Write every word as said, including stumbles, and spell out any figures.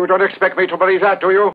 You don't expect me to believe that, do you?